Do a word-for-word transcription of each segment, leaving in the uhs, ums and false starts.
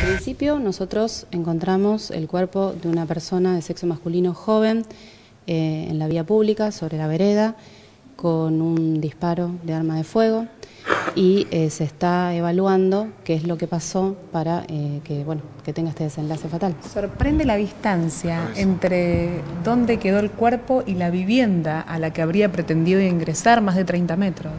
principio nosotros encontramos el cuerpo de una persona de sexo masculino joven eh, en la vía pública, sobre la vereda, con un disparo de arma de fuego, y eh, se está evaluando qué es lo que pasó para eh, que, bueno, que tenga este desenlace fatal. Sorprende la distancia entre dónde quedó el cuerpo y la vivienda a la que habría pretendido ingresar, más de treinta metros.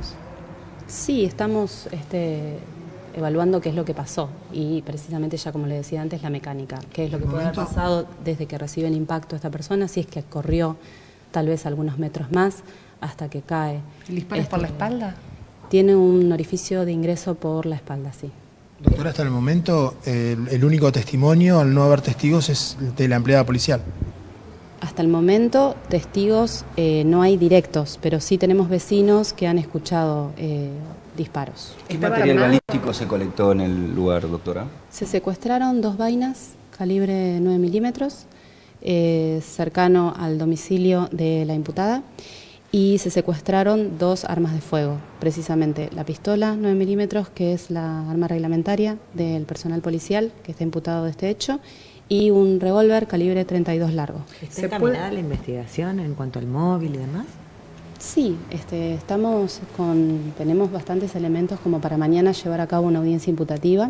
Sí, estamos este, evaluando qué es lo que pasó y precisamente, ya como le decía antes, la mecánica, qué es lo que puede haber pasado desde que recibe el impacto esta persona, si es que corrió tal vez algunos metros más hasta que cae. ¿El disparo es por la espalda? Tiene un orificio de ingreso por la espalda, sí. Doctora, hasta el momento eh, el único testimonio, al no haber testigos, es de la empleada policial. Hasta el momento testigos eh, no hay directos, pero sí tenemos vecinos que han escuchado eh, disparos. ¿Qué material balístico se colectó en el lugar, doctora? Se secuestraron dos vainas calibre nueve milímetros eh, cercano al domicilio de la imputada, y se secuestraron dos armas de fuego, precisamente la pistola nueve milímetros, que es la arma reglamentaria del personal policial que está imputado de este hecho, y un revólver calibre treinta y dos largo. ¿Está encaminada la investigación en cuanto al móvil y demás? Sí, este, estamos con, tenemos bastantes elementos como para mañana llevar a cabo una audiencia imputativa,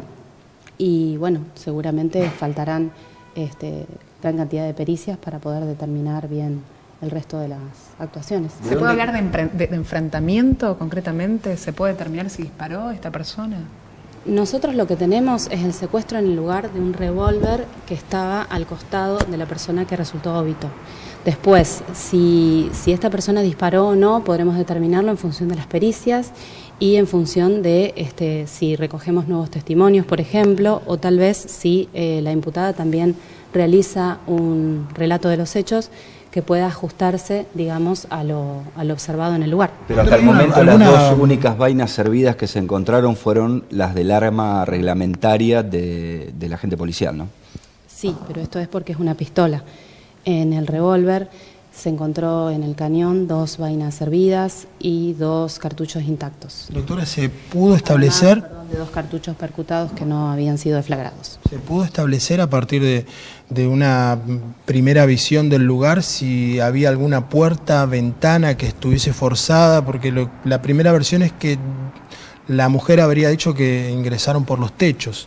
y bueno, seguramente faltarán este, gran cantidad de pericias para poder determinar bien el resto de las actuaciones. ¿Se puede hablar de, de, de enfrentamiento concretamente? ¿Se puede determinar si disparó esta persona? Nosotros lo que tenemos es el secuestro en el lugar de un revólver que estaba al costado de la persona que resultó óbito. Después, si, si esta persona disparó o no, podremos determinarlo en función de las pericias y en función de este, si recogemos nuevos testimonios, por ejemplo, o tal vez si eh, la imputada también realiza un relato de los hechos que pueda ajustarse, digamos, a lo, a lo observado en el lugar. Pero hasta el momento las dos únicas vainas servidas que se encontraron fueron las del arma reglamentaria de, del agente policial, ¿no? Sí, pero esto es porque es una pistola. En el revólver se encontró en el cañón dos vainas servidas y dos cartuchos intactos. Doctora, ¿se pudo establecer? Además, perdón, de dos cartuchos percutados que no habían sido deflagrados. ¿Se pudo establecer a partir de, de una primera visión del lugar si había alguna puerta, ventana que estuviese forzada? Porque lo, la primera versión es que la mujer habría dicho que ingresaron por los techos.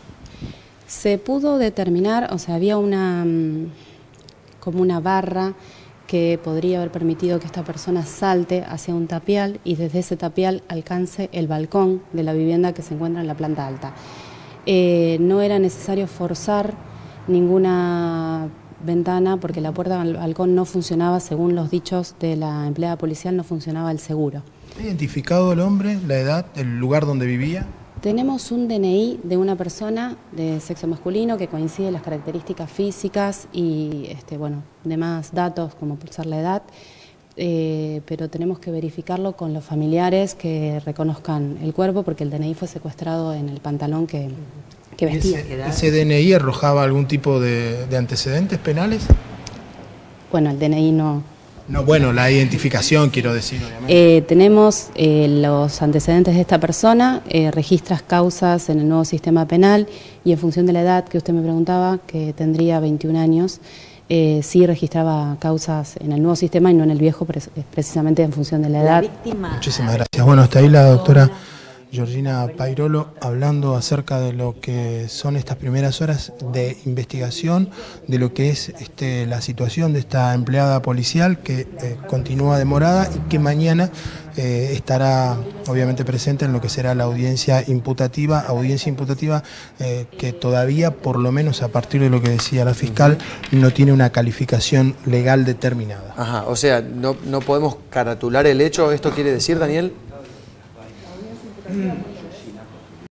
Se pudo determinar, o sea, había una como una barra que podría haber permitido que esta persona salte hacia un tapial y desde ese tapial alcance el balcón de la vivienda que se encuentra en la planta alta. Eh, no era necesario forzar ninguna ventana porque la puerta del balcón no funcionaba, según los dichos de la empleada policial, no funcionaba el seguro. ¿Está identificado el hombre, la edad, el lugar donde vivía? Tenemos un D N I de una persona de sexo masculino que coincide en las características físicas y este, bueno, demás datos como pulsar la edad, eh, pero tenemos que verificarlo con los familiares que reconozcan el cuerpo porque el D N I fue secuestrado en el pantalón que, que vestía. ¿Ese, ¿Ese D N I arrojaba algún tipo de, de antecedentes penales? Bueno, el D N I no... No, bueno, la identificación, quiero decir, obviamente. Eh, tenemos eh, los antecedentes de esta persona, eh, registras causas en el nuevo sistema penal y en función de la edad que usted me preguntaba, que tendría veintiún años, eh, sí registraba causas en el nuevo sistema y no en el viejo, precisamente en función de la edad. La víctima... Muchísimas gracias. Bueno, hasta ahí la doctora Georgina Pairolo hablando acerca de lo que son estas primeras horas de investigación, de lo que es este, la situación de esta empleada policial que eh, continúa demorada y que mañana eh, estará obviamente presente en lo que será la audiencia imputativa, audiencia imputativa eh, que todavía, por lo menos a partir de lo que decía la fiscal, no tiene una calificación legal determinada. Ajá, o sea, no, no podemos caratular el hecho, ¿esto quiere decir, Daniel? Mm.